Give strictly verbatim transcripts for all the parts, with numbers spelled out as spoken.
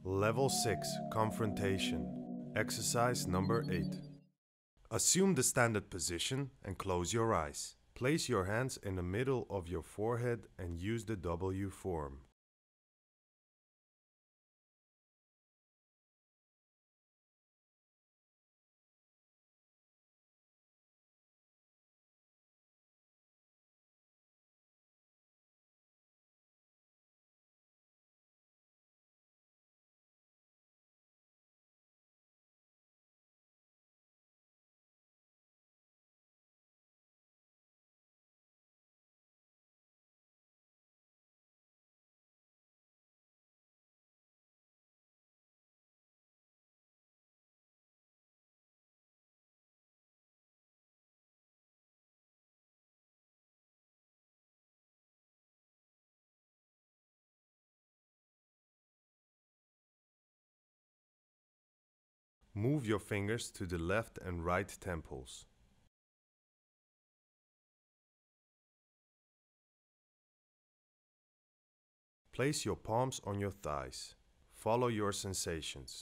Level six, Confrontation. Exercise number eight. Assume the standard position and close your eyes. Place your hands in the middle of your forehead and use the W form. Move your fingers to the left and right temples. Place your palms on your thighs. Follow your sensations.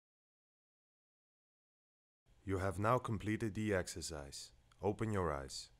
You have now completed the exercise. Open your eyes.